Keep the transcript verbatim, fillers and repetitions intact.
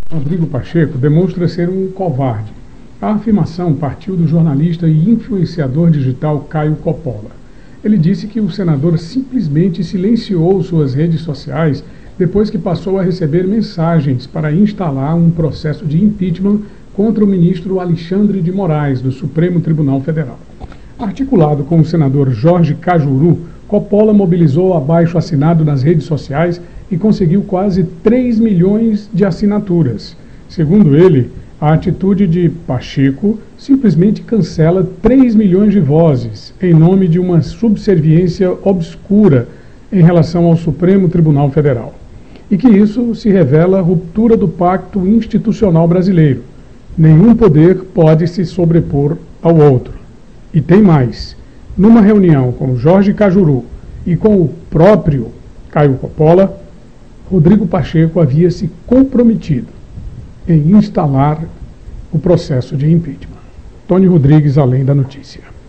Rodrigo Pacheco demonstra ser um covarde. A afirmação partiu do jornalista e influenciador digital Caio Coppola. Ele disse que o senador simplesmente silenciou suas redes sociais depois que passou a receber mensagens para instalar um processo de impeachment contra o ministro Alexandre de Moraes, do Supremo Tribunal Federal. Articulado com o senador Jorge Cajuru, Coppola mobilizou abaixo-assinado nas redes sociais e conseguiu quase três milhões de assinaturas. Segundo ele, a atitude de Pacheco simplesmente cancela três milhões de vozes em nome de uma subserviência obscura em relação ao Supremo Tribunal Federal. E que isso se revela ruptura do pacto institucional brasileiro. Nenhum poder pode se sobrepor ao outro. E tem mais. Numa reunião com Jorge Cajuru e com o próprio Caio Coppola, Rodrigo Pacheco havia se comprometido em instalar o processo de impeachment. Tony Rodrigues, Além da Notícia.